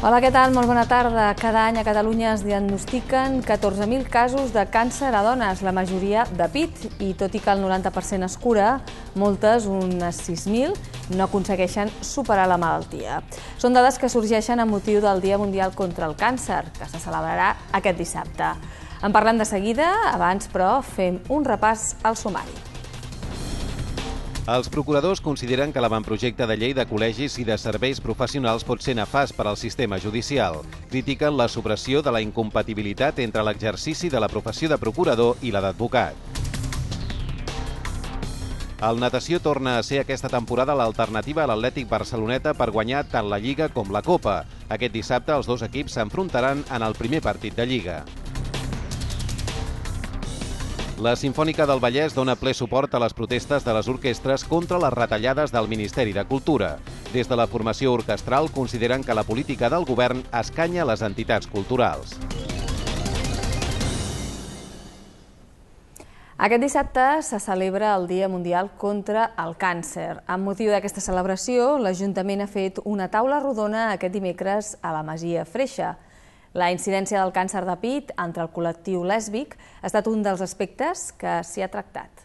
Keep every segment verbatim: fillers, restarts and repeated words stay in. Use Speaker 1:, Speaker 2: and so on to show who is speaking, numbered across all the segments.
Speaker 1: Hola, què tal? Molt bona tarda. Cada any a Catalunya es diagnostiquen catorze mil casos de càncer a dones, la majoria de pit, i tot i que el noranta per cent es cura, moltes, unes sis mil, no aconsegueixen superar la malaltia. Són dades que sorgeixen amb motiu del Dia Mundial contra el Càncer, que se celebrarà aquest dissabte. En parlem de seguida, abans, però, fem un repàs al sumari.
Speaker 2: Els procuradors consideren que l'avantprojecte de llei de col·legis i de serveis professionals pot ser nefast per al sistema judicial. Critiquen la supressió de la incompatibilitat entre l'exercici de la professió de procurador i la d'advocat. El natació torna a ser aquesta temporada l'alternativa a l'Atlètic Barceloneta per guanyar tant la Lliga com la Copa. Aquest dissabte els dos equips s'enfrontaran en el primer partit de Lliga. La Simfònica del Vallès dona ple suport a les protestes de les orquestres contra les retallades del Ministeri de Cultura. Des de la formació orquestral consideren que la política del govern escanya les entitats culturals.
Speaker 1: Aquest dissabte se celebra el Dia Mundial contra el Càncer. Amb motiu d'aquesta celebració, l'Ajuntament ha fet una taula rodona aquest dimecres a la Masia Freixa. La incidència del càncer de pit entre el col·lectiu lèsbic ha estat un dels aspectes que s'hi ha tractat.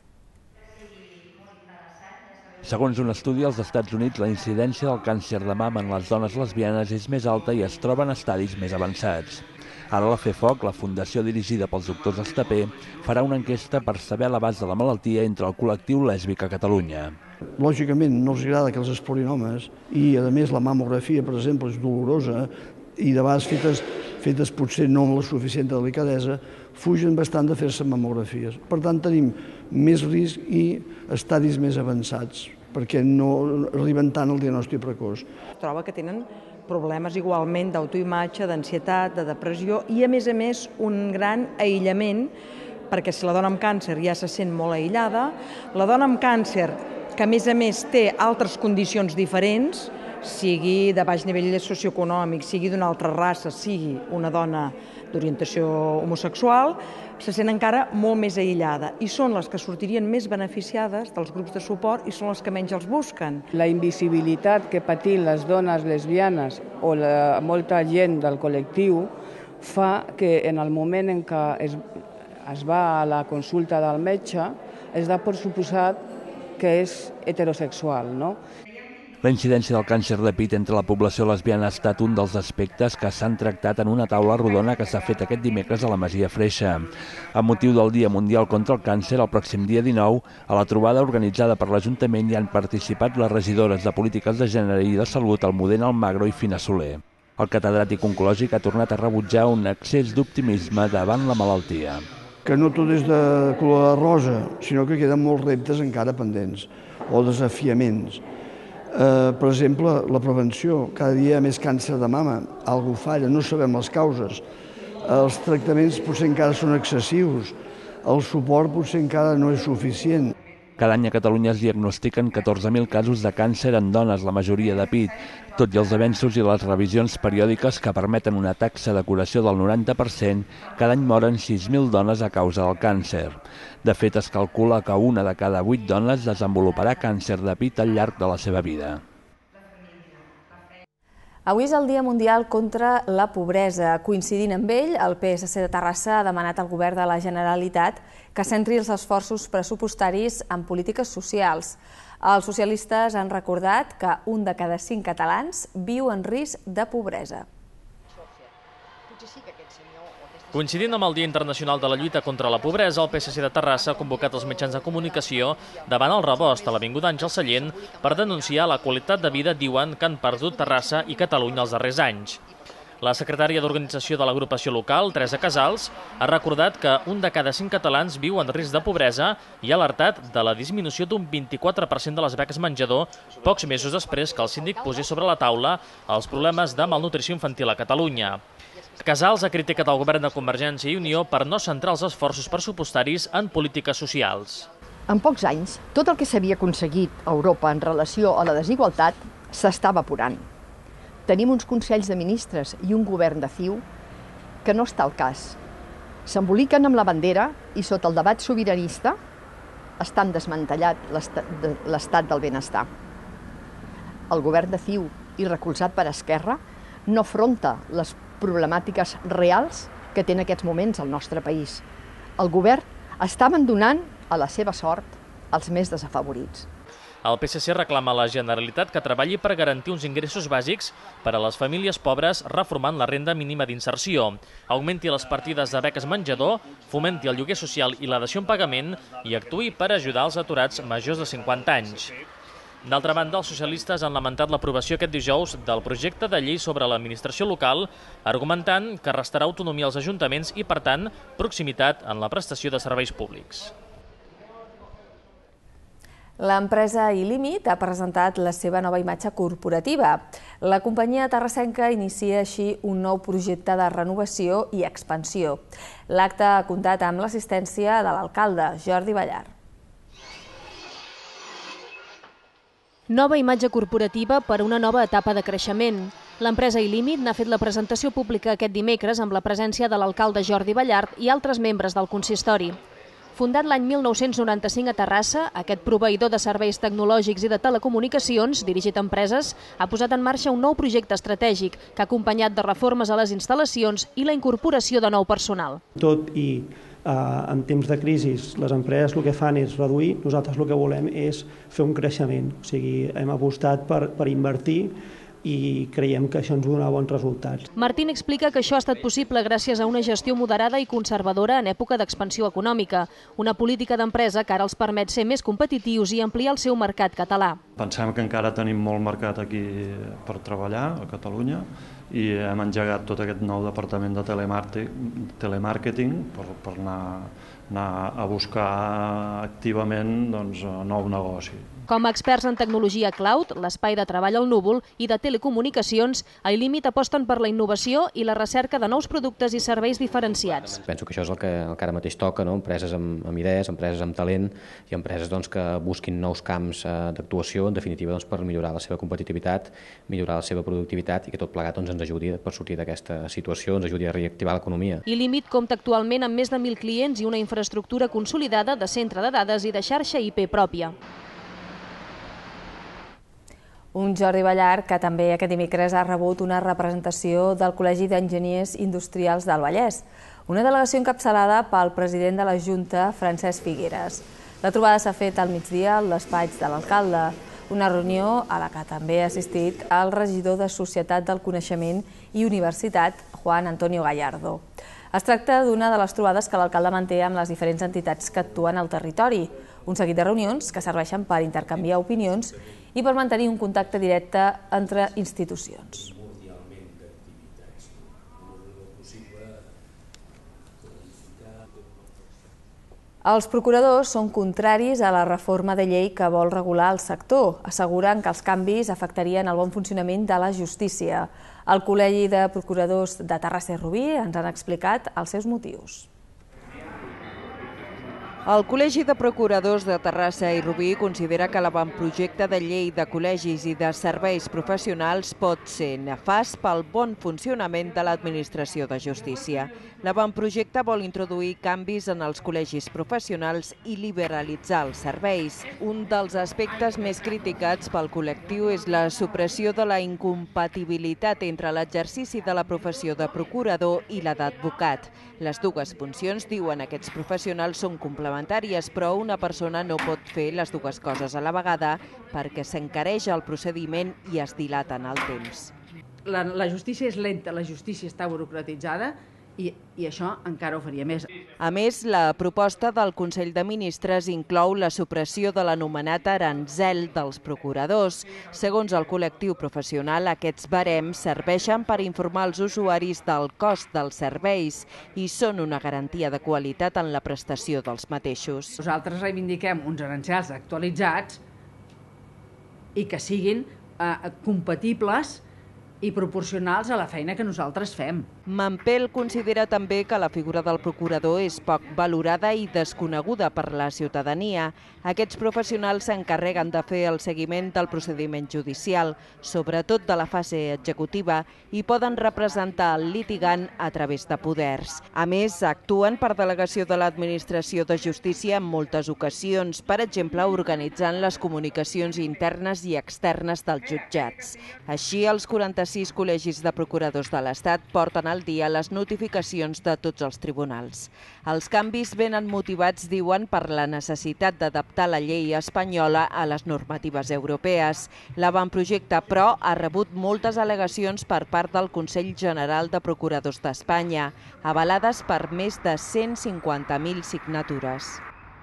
Speaker 3: Segons un estudi als Estats Units, la incidència del càncer de mama en les dones lesbianes és més alta i es troba en estadis més avançats. Ara la FEFOC, la fundació dirigida pels doctors Estapé, farà una enquesta per saber l'abast de la malaltia entre el col·lectiu lèsbic a Catalunya.
Speaker 4: Lògicament no els agrada que els explorin homes i, a més, la mamografia, per exemple, és dolorosa i de vegades fetes, fetes potser no amb la suficient delicadesa, fugen bastant de fer-se mamografies. Per tant, tenim més risc i estadis més avançats, perquè no arriben tant al diagnòstic precoç.
Speaker 5: Es troba que tenen problemes igualment d'autoimatge, d'ansietat, de depressió i, a més a més, un gran aïllament, perquè si la dona amb càncer ja se sent molt aïllada, la dona amb càncer, que a més a més té altres condicions diferents, sigui de baix nivell socioeconòmic, sigui d'una altra raça, sigui una dona d'orientació homosexual, se sent encara molt més aïllada i són les que sortirien més beneficiades dels grups de suport i són les que menys els busquen.
Speaker 6: La invisibilitat que patien les dones lesbianes o la, molta gent del col·lectiu fa que en el moment en què es, es va a la consulta del metge es da per suposat que és heterosexual, no?
Speaker 3: La incidència del càncer de pit entre la població lesbiana ha estat un dels aspectes que s'han tractat en una taula rodona que s'ha fet aquest dimecres a la Masia Freixa. Amb motiu del Dia Mundial contra el Càncer, el pròxim dia dinou, a la trobada organitzada per l'Ajuntament hi han participat les regidores de Polítiques de Gènere i de Salut, Almudena Almagro i Fina Soler. El catedràtic oncològic ha tornat a rebutjar un excés d'optimisme davant la malaltia.
Speaker 4: Que no tot és de color rosa, sinó que queden molts reptes encara pendents o desafiaments. Uh, per exemple, la prevenció. Cada dia hi ha més càncer de mama, algú falla, no sabem les causes. Uh, els tractaments potser encara són excessius, el suport potser encara no és suficient.
Speaker 3: Cada any a Catalunya es diagnostiquen catorze mil casos de càncer en dones, la majoria de pit, tot i els avenços i les revisions periòdiques que permeten una taxa de curació del noranta per cent, cada any moren sis mil dones a causa del càncer. De fet, es calcula que una de cada vuit dones desenvoluparà càncer de pit al llarg de la seva vida.
Speaker 1: Avui és el Dia Mundial contra la Pobresa. Coincidint amb ell, el P S C de Terrassa ha demanat al Govern de la Generalitat que centri els esforços pressupostaris en polítiques socials. Els socialistes han recordat que un de cada cinc catalans viu en risc de pobresa.
Speaker 7: Coincidint amb el Dia Internacional de la Lluita contra la Pobresa, el P S C de Terrassa ha convocat els mitjans de comunicació davant el rebost a l'Avinguda Àngel Sallent per denunciar la qualitat de vida, diuen, que han perdut Terrassa i Catalunya els darrers anys. La secretària d'Organització de l'agrupació local, Teresa Casals, ha recordat que un de cada cinc catalans viu en risc de pobresa i ha alertat de la disminució d'un vint-i-quatre per cent de les beques menjador pocs mesos després que el síndic posés sobre la taula els problemes de malnutrició infantil a Catalunya. Casals ha criticat el govern de Convergència i Unió per no centrar els esforços pressupostaris en polítiques socials.
Speaker 8: En pocs anys, tot el que s'havia aconseguit a Europa en relació a la desigualtat s'està evaporant. Tenim uns consells de ministres i un govern de C I U que no està al cas. S'emboliquen amb la bandera i sota el debat sobiranista estan desmantellat l'estat del benestar. El govern de C I U i recolzat per Esquerra no afronta les problemàtiques reals que té en aquests moments el nostre país. El govern està abandonant a la seva sort els més desafavorits.
Speaker 7: El P S C reclama a la Generalitat que treballi per garantir uns ingressos bàsics per a les famílies pobres reformant la renda mínima d'inserció, augmenti les partides de beques menjador, fomenti el lloguer social i la dació en pagament i actuï per ajudar els aturats majors de cinquanta anys. D'altra banda, els socialistes han lamentat l'aprovació aquest dijous del projecte de llei sobre l'administració local, argumentant que restarà autonomia als ajuntaments i, per tant, proximitat en la prestació de serveis públics.
Speaker 1: L'empresa il·límit ha presentat la seva nova imatge corporativa. La companyia terrassenca inicia així un nou projecte de renovació i expansió. L'acte ha comptat amb l'assistència de l'alcalde, Jordi Ballart.
Speaker 9: Nova imatge corporativa per una nova etapa de creixement. L'empresa il·límit n'ha fet la presentació pública aquest dimecres amb la presència de l'alcalde Jordi Ballart i altres membres del consistori. Fundat l'any mil nou-cents noranta-cinc a Terrassa, aquest proveïdor de serveis tecnològics i de telecomunicacions, dirigit a empreses, ha posat en marxa un nou projecte estratègic que ha acompanyat de reformes a les instal·lacions i la incorporació de nou personal.
Speaker 10: Tot i eh, en temps de crisi les empreses el que fan és reduir, nosaltres el que volem és fer un creixement. O sigui, hem apostat per, per invertir i creiem que això ens donarà bons resultats.
Speaker 9: Martín explica que això ha estat possible gràcies a una gestió moderada i conservadora en època d'expansió econòmica, una política d'empresa que ara els permet ser més competitius i ampliar el seu mercat català.
Speaker 11: Pensem que encara tenim molt mercat aquí per treballar a Catalunya i hem engegat tot aquest nou departament de telemàrqueting per, per anar, anar a buscar activament doncs, nou negoci.
Speaker 9: Com a experts en tecnologia cloud, l'espai de treball al núvol i de telecomunicacions, a il·límit aposten per la innovació i la recerca de nous productes i serveis diferenciats.
Speaker 12: Penso que això és el que, el que ara mateix toca, no? Empreses amb, amb idees, empreses amb talent i empreses doncs, que busquin nous camps eh, d'actuació, en definitiva doncs, per millorar la seva competitivitat, millorar la seva productivitat i que tot plegat doncs, ens ajudi per sortir d'aquesta situació, ens ajudi a reactivar l'economia.
Speaker 9: il-límit compta actualment amb més de mil clients i una infraestructura consolidada de centre de dades i de xarxa I P pròpia.
Speaker 1: Un Jordi Ballart que també aquest dimecres ha rebut una representació del Col·legi d'Enginyers Industrials del Vallès, una delegació encapçalada pel president de la Junta, Francesc Figueres. La trobada s'ha fet al migdia al despatx de l'alcalde, una reunió a la que també ha assistit el regidor de Societat del Coneixement i Universitat, Juan Antonio Gallardo. Es tracta d'una de les trobades que l'alcalde manté amb les diferents entitats que actuen al territori, un seguit de reunions que serveixen per intercanviar opinions i per mantenir un contacte directe entre institucions. Els procuradors són contraris a la reforma de llei que vol regular el sector. Asseguren que els canvis afectarien el bon funcionament de la justícia. El Col·legi de Procuradors de Terrassa i Rubí ens han explicat els seus motius.
Speaker 5: El Col·legi de Procuradors de Terrassa i Rubí considera que l'avantprojecte de llei de col·legis i de serveis professionals pot ser nefast pel bon funcionament de l'administració de justícia. L'avantprojecte vol introduir canvis en els col·legis professionals i liberalitzar els serveis. Un dels aspectes més criticats pel col·lectiu és la supressió de la incompatibilitat entre l'exercici de la professió de procurador i la d'advocat. Les dues funcions, diuen aquests professionals, són complementàries, però una persona no pot fer les dues coses a la vegada perquè s'encareix el procediment i es dilata en el temps.
Speaker 13: La, la justícia és lenta, la justícia està burocratitzada i, i això encara ho faria més.
Speaker 5: A més, la proposta del Consell de Ministres inclou la supressió de l'anomenat aranzel dels procuradors. Segons el col·lectiu professional, aquests barems serveixen per informar els usuaris del cost dels serveis i són una garantia de qualitat en la prestació dels mateixos.
Speaker 13: Nosaltres reivindiquem uns arancels actualitzats i que siguin eh, compatibles i proporcionals a la feina que nosaltres fem.
Speaker 5: Mampel considera també que la figura del procurador és poc valorada i desconeguda per la ciutadania. Aquests professionals s'encarreguen de fer el seguiment del procediment judicial, sobretot de la fase executiva, i poden representar el litigant a través de poders. A més, actuen per delegació de l'Administració de Justícia en moltes ocasions, per exemple, organitzant les comunicacions internes i externes dels jutjats. Així, els quaranta
Speaker 14: sis col·legis de procuradors de l'Estat porten al dia les notificacions de tots els tribunals. Els canvis venen motivats, diuen, per la necessitat d'adaptar la llei espanyola a les normatives europees. L'avantprojecte, però, ha rebut moltes al·legacions per part del Consell General de Procuradors d'Espanya, avalades per més de cent cinquanta mil signatures.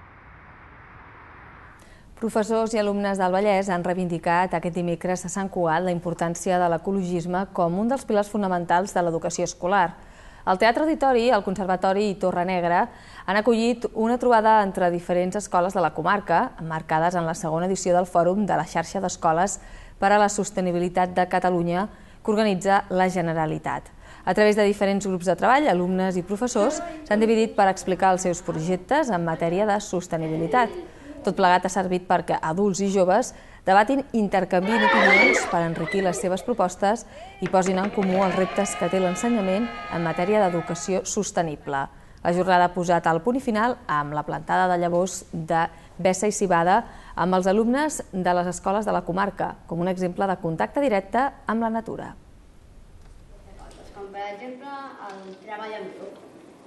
Speaker 1: Professors i alumnes del Vallès han reivindicat aquest dimecres a Sant Cugat la importància de l'ecologisme com un dels pilars fonamentals de l'educació escolar. El Teatre Auditori, el Conservatori i Torre Negra han acollit una trobada entre diferents escoles de la comarca, emmarcades en la segona edició del Fòrum de la xarxa d'escoles per a la sostenibilitat de Catalunya que organitza la Generalitat. A través de diferents grups de treball, alumnes i professors s'han dividit per explicar els seus projectes en matèria de sostenibilitat. Tot plegat ha servit perquè adults i joves debatin i intercanviïn opinions per enriquir les seves propostes i posin en comú els reptes que té l'ensenyament en matèria d'educació sostenible. La jornada ha posat el punt i final amb la plantada de llavors de Bessa i Civada amb els alumnes de les escoles de la comarca, com un exemple de contacte directe amb la natura.
Speaker 15: Com per exemple el treball en grup.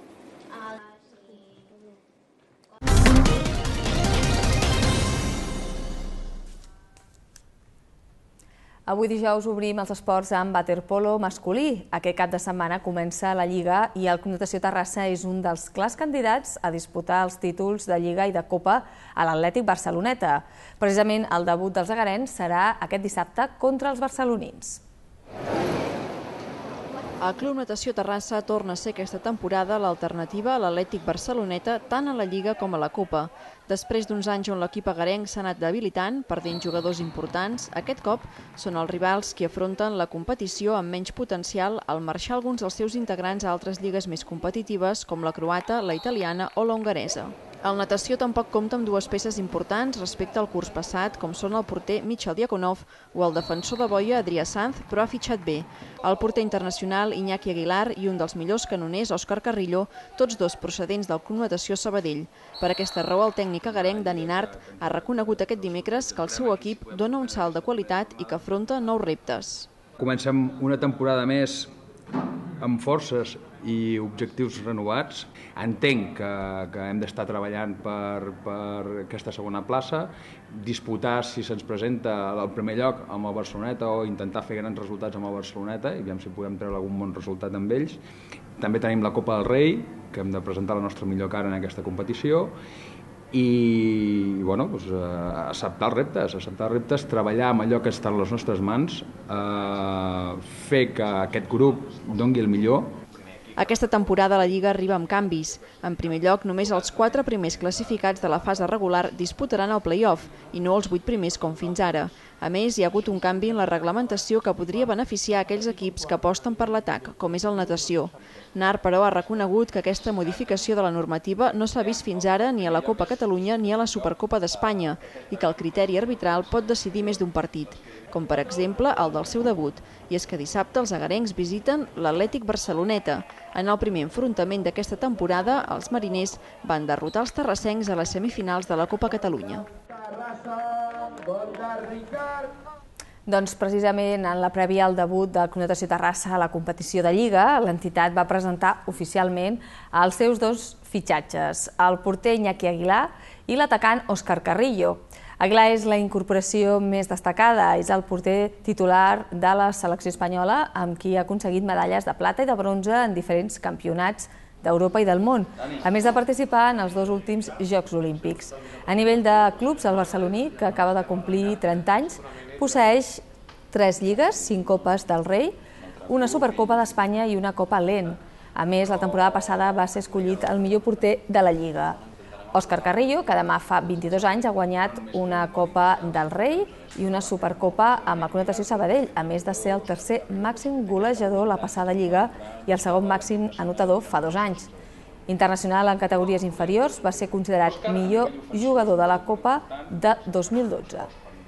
Speaker 1: Avui dijous obrim els esports amb waterpolo masculí. Aquest cap de setmana comença la Lliga i el Club Natació Terrassa és un dels clars candidats a disputar els títols de Lliga i de Copa a l'Atlètic Barceloneta. Precisament el debut dels agarens serà aquest dissabte contra els barcelonins.
Speaker 9: El Club Natació Terrassa torna a ser aquesta temporada l'alternativa a l'Atlètic Barceloneta tant a la Lliga com a la Copa. Després d'uns anys on l'equip agarenc s'ha anat debilitant, perdent jugadors importants, aquest cop són els rivals qui afronten la competició amb menys potencial al marxar alguns dels seus integrants a altres lligues més competitives com la croata, la italiana o la hongaresa. El natació tampoc compta amb dues peces importants respecte al curs passat, com són el porter Michal Diakonov o el defensor de boia Adrià Sanz, però ha fitxat bé. El porter internacional Iñaki Aguilar i un dels millors canoners Òscar Carrillo, tots dos procedents del Club Natació Sabadell. Per aquesta raó, el tècnic agarenc Dani Nart ha reconegut aquest dimecres que el seu equip dona un salt de qualitat i que afronta nous reptes.
Speaker 16: Comencem una temporada més amb forces i objectius renovats. Entenc que, que hem d'estar treballant per, per aquesta segona plaça, disputar, si se'ns presenta al primer lloc amb el Barceloneta o intentar fer grans resultats amb el Barceloneta i veiem si podem treure algun bon resultat amb ells. També tenim la Copa del Rei, que hem de presentar la nostra millor cara en aquesta competició i bueno, doncs, acceptar els reptes, acceptar els reptes, treballar amb allò que està a les nostres mans, eh, fer que aquest grup doni el millor.
Speaker 9: Aquesta temporada la Lliga arriba amb canvis. En primer lloc, només els quatre primers classificats de la fase regular disputaran el play-off i no els vuit primers com fins ara. A més, hi ha hagut un canvi en la reglamentació que podria beneficiar aquells equips que aposten per l'atac, com és el natació. Nart, però, ha reconegut que aquesta modificació de la normativa no s'ha vist fins ara ni a la Copa Catalunya ni a la Supercopa d'Espanya i que el criteri arbitral pot decidir més d'un partit, com per exemple el del seu debut. I és que dissabte els agarencs visiten l'Atlètic Barceloneta. En el primer enfrontament d'aquesta temporada, els mariners van derrotar els terrassencs a les semifinals de la Copa Catalunya.
Speaker 1: Doncs precisament en la prèvia al debut del Club Natació Terrassa a la competició de Lliga, l'entitat va presentar oficialment els seus dos fitxatges, el porter Iñaki Aguilar i l'atacant Òscar Carrillo. Aguilar és la incorporació més destacada, és el porter titular de la selecció espanyola amb qui ha aconseguit medalles de plata i de bronze en diferents campionats d'Europa i del món, a més de participar en els dos últims Jocs Olímpics. A nivell de clubs, el barceloní, que acaba de complir trenta anys, posseeix tres lligues, cinc copes del Rei, una Supercopa d'Espanya i una Copa Lent. A més, la temporada passada va ser escollit el millor porter de la Lliga. Òscar Carrillo, que demà fa vint-i-dos anys, ha guanyat una Copa del Rei i una Supercopa amb el Club Natació Sabadell, a més de ser el tercer màxim golejador la passada Lliga i el segon màxim anotador fa dos anys. Internacional en categories inferiors, va ser considerat millor jugador de la Copa de dos mil dotze.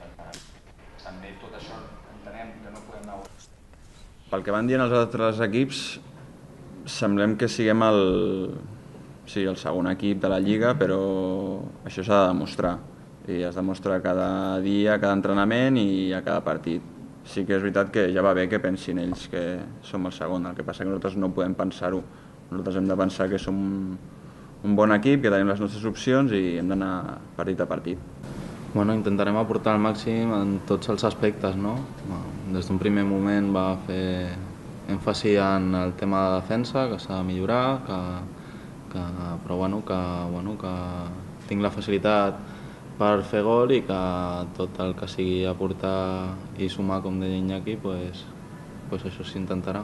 Speaker 17: Pel que van dient els altres equips, semblem que siguem el, sí, el segon equip de la Lliga, però això s'ha de demostrar. I es demostra cada dia, a cada entrenament i a cada partit. sí que és veritat que ja va bé que pensin ells que som el segon, el que passa que nosaltres no podem pensar-ho. Nosaltres hem de pensar que som un bon equip, que tenim les nostres opcions i hem d'anar partit a partit.
Speaker 18: Bueno, intentarem aportar el màxim en tots els aspectes, no? Des d'un primer moment va fer èmfasi en el tema de defensa, que s'ha de millorar, que, que, però bueno, que, bueno, que tinc la facilitat per fer gol i que tot el que sigui aportar i sumar, com deia Iñaki, pues, pues això s'intentarà.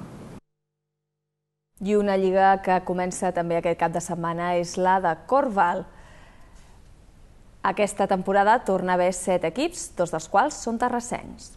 Speaker 1: I una lliga que comença també aquest cap de setmana és la de Korfball. Aquesta temporada torna a haver set equips, dos dels quals són terrassencs.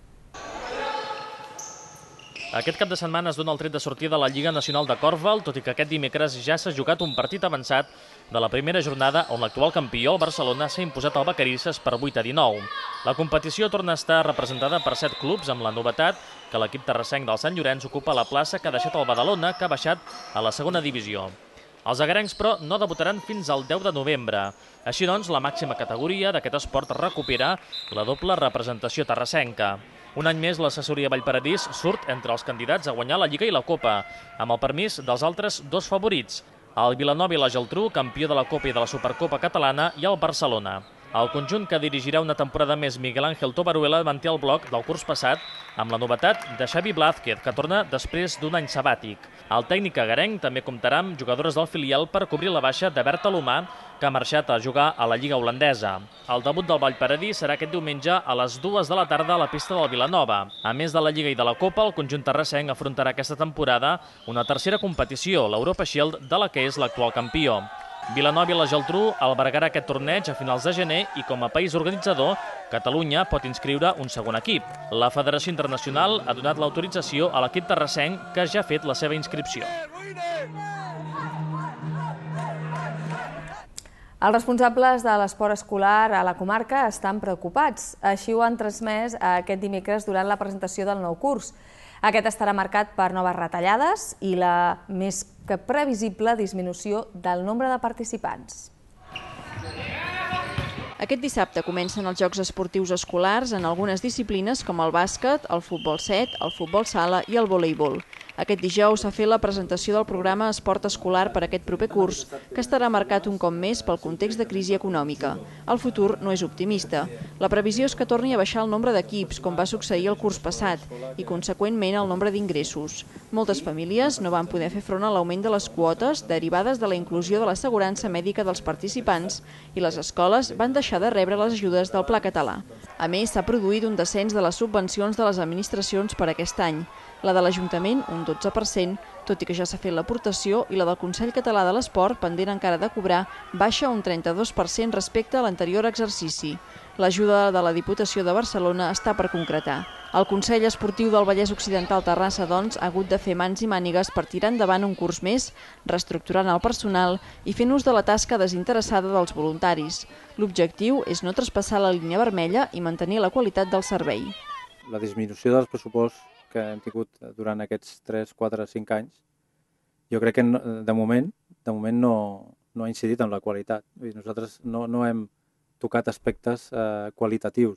Speaker 7: Aquest cap de setmana es dona el tret de sortida de la Lliga Nacional de Korfball, tot i que aquest dimecres ja s'ha jugat un partit avançat de la primera jornada on l'actual campió, el Barcelona, s'ha imposat al Vacarisses per vuit a dinou. La competició torna a estar representada per set clubs, amb la novetat que l'equip terrassenc del Sant Llorenç ocupa la plaça que ha deixat el Badalona, que ha baixat a la segona divisió. Els agarencs, però, no debutaran fins al deu de novembre. Així doncs, la màxima categoria d'aquest esport recupera la doble representació terrassenca. Un any més, l'assessoria Vallparadís surt entre els candidats a guanyar la Lliga i la Copa, amb el permís dels altres dos favorits, el Vilanova i la Geltrú, campió de la Copa i de la Supercopa catalana, i el Barcelona. El conjunt que dirigirà una temporada més Miguel Ángel Tobaruela manté el bloc del curs passat amb la novetat de Xavi Blázquez, que torna després d'un any sabàtic. El tècnic agarenc també comptarà amb jugadores del filial per cobrir la baixa de Berta Lomà, que ha marxat a jugar a la Lliga holandesa. El debut del Vallparadís serà aquest diumenge a les dues de la tarda a la pista del Vilanova. A més de la Lliga i de la Copa, el conjunt terrassenc afrontarà aquesta temporada una tercera competició, l'Europa Shield, de la que és l'actual campió. Vilanova i la Geltrú albergarà aquest torneig a finals de gener i, com a país organitzador, Catalunya pot inscriure un segon equip. La Federació Internacional ha donat l'autorització a l'equip terrassenc, que ja ha fet la seva inscripció.
Speaker 1: Els responsables de l'esport escolar a la comarca estan preocupats. Així ho han transmès aquest dimecres durant la presentació del nou curs. Aquest estarà marcat per noves retallades i la més que previsible disminució del nombre de participants.
Speaker 19: Aquest dissabte comencen els Jocs Esportius Escolars en algunes disciplines com el bàsquet, el futbol set, el futbol sala i el voleibol. Aquest dijous s'ha fet la presentació del programa Esport Escolar per aquest proper curs, que estarà marcat un cop més pel context de crisi econòmica. El futur no és optimista. La previsió és que torni a baixar el nombre d'equips, com va succeir el curs passat, i conseqüentment el nombre d'ingressos. Moltes famílies no van poder fer front a l'augment de les quotes derivades de la inclusió de l'assegurança mèdica dels participants i les escoles van deixar de rebre les ajudes del Pla Català. A més, s'ha produït un descens de les subvencions de les administracions per aquest any. La de l'Ajuntament, un dotze per cent, tot i que ja s'ha fet l'aportació, i la del Consell Català de l'Esport, pendent encara de cobrar, baixa un trenta-dos per cent respecte a l'anterior exercici. L'ajuda de la Diputació de Barcelona està per concretar. El Consell Esportiu del Vallès Occidental Terrassa, doncs, ha hagut de fer mans i mànigues per tirar endavant un curs més, reestructurant el personal i fent ús de la tasca desinteressada dels voluntaris. L'objectiu és no traspassar la línia vermella i mantenir la qualitat del servei.
Speaker 20: La disminució dels pressuposts que hem tingut durant aquests tres, quatre, cinc anys, jo crec que de moment, de moment no, no ha incidit en la qualitat. Nosaltres no, no hem tocat aspectes eh, qualitatius.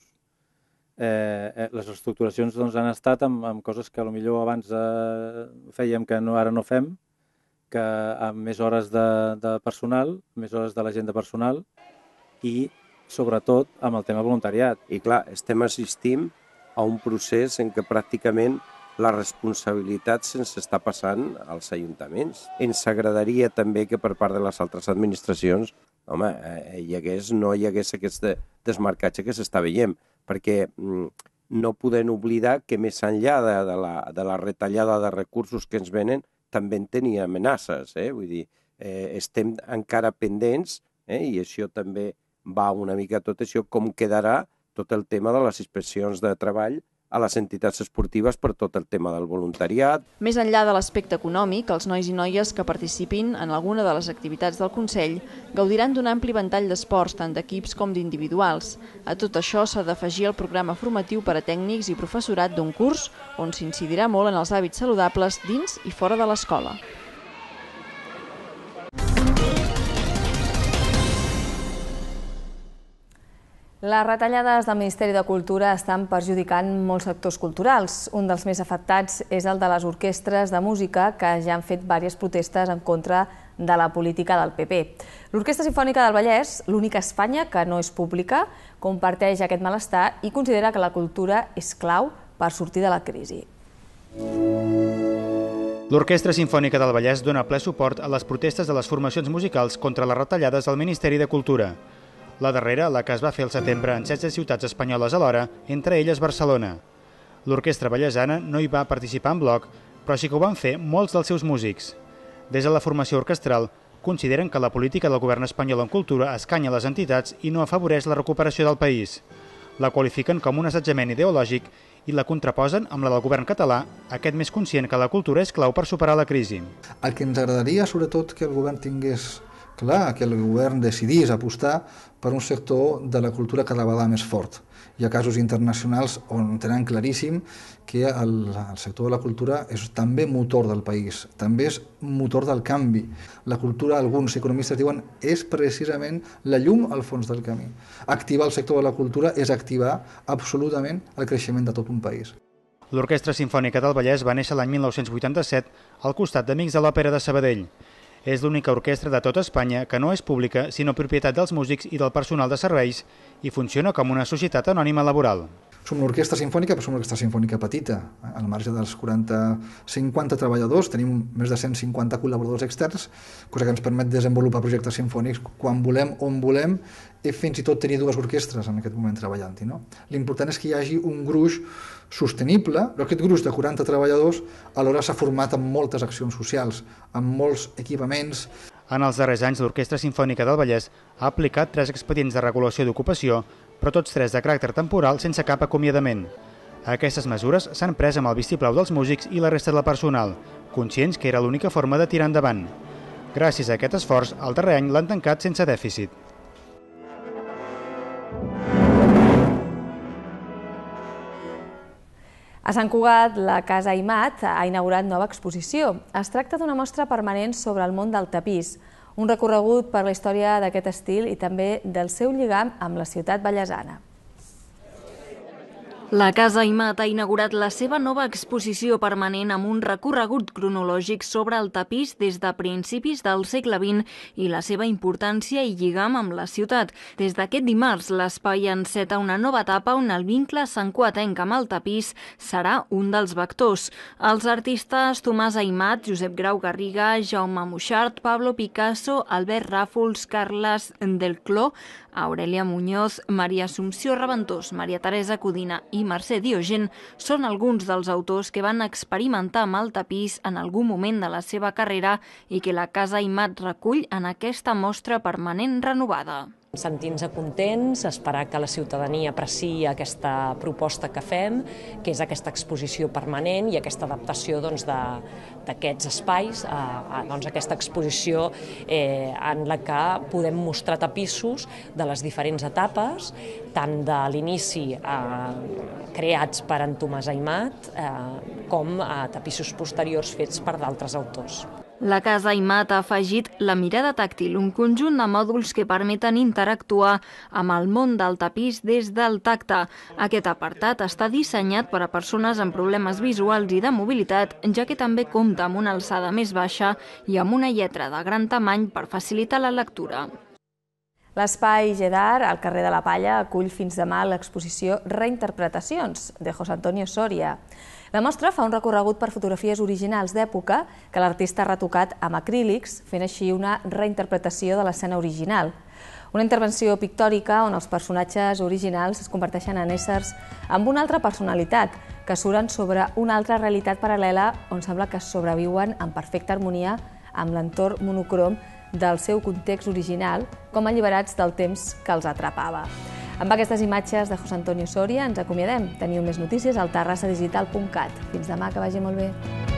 Speaker 20: Eh, eh, les estructuracions doncs, han estat amb, amb coses que potser abans eh, fèiem que no, ara no fem, que amb més hores de, de personal, més hores de la gent de personal i, sobretot, amb el tema voluntariat.
Speaker 21: I clar, estem assistint a un procés en què pràcticament la responsabilitat se'ns està passant als ajuntaments. Ens agradaria també que per part de les altres administracions home, eh, hi hagués, no hi hagués aquest desmarcatge que s'està veient, perquè mm, no podem oblidar que més enllà de, de, la, de la retallada de recursos que ens venen, també en tenia amenaces. Eh? Vull dir, eh, estem encara pendents, eh? I això també va una mica tot això, com quedarà tot el tema de les inspeccions de treball a les entitats esportives per tot el tema del voluntariat.
Speaker 19: Més enllà de l'aspecte econòmic, els nois i noies que participin en alguna de les activitats del Consell gaudiran d'un ampli ventall d'esports, tant d'equips com d'individuals. A tot això s'ha d'afegir el programa formatiu per a tècnics i professorat d'un curs on s'incidirà molt en els hàbits saludables dins i fora de l'escola.
Speaker 1: Les retallades del Ministeri de Cultura estan perjudicant molts sectors culturals. Un dels més afectats és el de les orquestres de música, que ja han fet diverses protestes en contra de la política del P P. L'Orquestra Simfònica del Vallès, l'única a Espanya que no és pública, comparteix aquest malestar i considera que la cultura és clau per sortir de la crisi.
Speaker 2: L'Orquestra Simfònica del Vallès dona ple suport a les protestes de les formacions musicals contra les retallades del Ministeri de Cultura. La darrera, la que es va fer al setembre en setze ciutats espanyoles alhora, entre elles Barcelona. L'Orquestra Vallesana no hi va participar en bloc, però sí que ho van fer molts dels seus músics. Des de la formació orquestral, consideren que la política del govern espanyol en cultura escanya les entitats i no afavoreix la recuperació del país. La qualifiquen com un assetjament ideològic i la contraposen amb la del govern català, aquest més conscient que la cultura és clau per superar la crisi.
Speaker 22: El que ens agradaria, sobretot, que el govern tingués clar, que el govern decidís apostar per un sector de la cultura cada vegada més fort. Hi ha casos internacionals on tenen claríssim que el, el sector de la cultura és també motor del país, també és motor del canvi. La cultura, alguns economistes diuen, és precisament la llum al fons del camí. Activar el sector de la cultura és activar absolutament el creixement de tot un país.
Speaker 2: L'Orquestra Simfònica del Vallès va néixer l'any mil nou-cents vuitanta-set al costat d'Amics de l'Òpera de Sabadell. És l'única orquestra de tota Espanya que no és pública, sinó propietat dels músics i del personal de serveis, i funciona com una societat anònima laboral.
Speaker 22: Som una orquestra simfònica, però som una orquestra simfònica petita. Al marge dels quaranta cinquanta treballadors tenim més de cent cinquanta col·laboradors externs, cosa que ens permet desenvolupar projectes simfònics quan volem, on volem, i fins i tot tenir dues orquestres en aquest moment treballant-hi. No? L'important és que hi hagi un gruix sostenible, però aquest gruix de quaranta treballadors alhora s'ha format en moltes accions socials, amb molts equipaments.
Speaker 2: En els darrers anys, l'Orquestra Simfònica del Vallès ha aplicat tres expedients de regulació d'ocupació, però tots tres de caràcter temporal sense cap acomiadament. Aquestes mesures s'han pres amb el vistiplau dels músics i la resta del personal, conscients que era l'única forma de tirar endavant. Gràcies a aquest esforç, el darrer any l'han tancat sense dèficit.
Speaker 1: A Sant Cugat, la Casa Aimat ha inaugurat nova exposició. Es tracta d'una mostra permanent sobre el món del tapís, un recorregut per la història d'aquest estil i també del seu lligam amb la ciutat vallesana.
Speaker 9: La Casa Aimat ha inaugurat la seva nova exposició permanent amb un recorregut cronològic sobre el tapís des de principis del segle vint i la seva importància i lligam amb la ciutat. Des d'aquest dimarts, l'espai enceta una nova etapa on el vincle santcugatenc amb el tapís serà un dels vectors. Els artistes Tomàs Aimat, Josep Grau Garriga, Jaume Muixart, Pablo Picasso, Albert Ràfols, Carles del Cló, Aurelia Muñoz, Maria Assumpció Reventós, Maria Teresa Codina i Mercè Diogen són alguns dels autors que van experimentar amb el tapís en algun moment de la seva carrera i que la Casa Aimat recull en aquesta mostra permanent renovada.
Speaker 23: Sentir-nos contents, esperar que la ciutadania apreciï aquesta proposta que fem, que és aquesta exposició permanent i aquesta adaptació d'aquests espais a aquesta exposició en la que podem mostrar tapissos de les diferents etapes, tant de l'inici creats per en Tomàs Aimat com tapissos posteriors fets per d'altres autors.
Speaker 9: La Casa Aimat ha afegit la mirada tàctil, un conjunt de mòduls que permeten interactuar amb el món del tapís des del tacte. Aquest apartat està dissenyat per a persones amb problemes visuals i de mobilitat, ja que també compta amb una alçada més baixa i amb una lletra de gran tamany per facilitar la lectura.
Speaker 1: L'espai Gedar, al carrer de la Palla, acull fins demà l'exposició Reinterpretacions, de José Antonio Soria. La mostra fa un recorregut per fotografies originals d'època que l'artista ha retocat amb acrílics, fent així una reinterpretació de l'escena original. Una intervenció pictòrica on els personatges originals es converteixen en éssers amb una altra personalitat, que suren sobre una altra realitat paral·lela on sembla que sobreviuen en perfecta harmonia amb l'entorn monocrom del seu context original, com alliberats del temps que els atrapava. Amb aquestes imatges de José Antonio Soria ens acomiadem. Teniu més notícies al terrassa digital punt cat. Fins demà, que vagi molt bé.